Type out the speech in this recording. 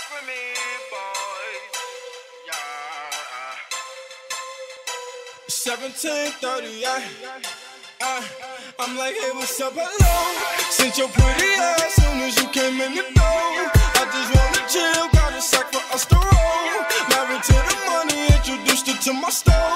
for me, boys. Yeah. 1738. I'm like, hey, what's up, hello? Sent your pretty ass soon as you came in the door. I just wanna chill, got a sack for us to roll. Married to the money, introduced her to my store.